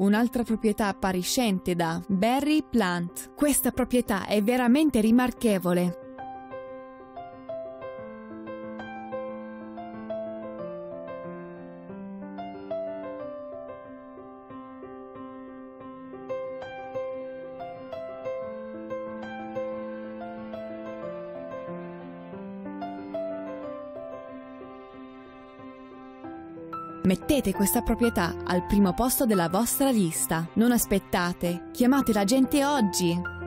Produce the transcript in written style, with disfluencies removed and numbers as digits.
Un'altra proprietà appariscente da Barry Plant. Questa proprietà è veramente rimarchevole. Mettete questa proprietà al primo posto della vostra lista. Non aspettate, chiamate la gente oggi!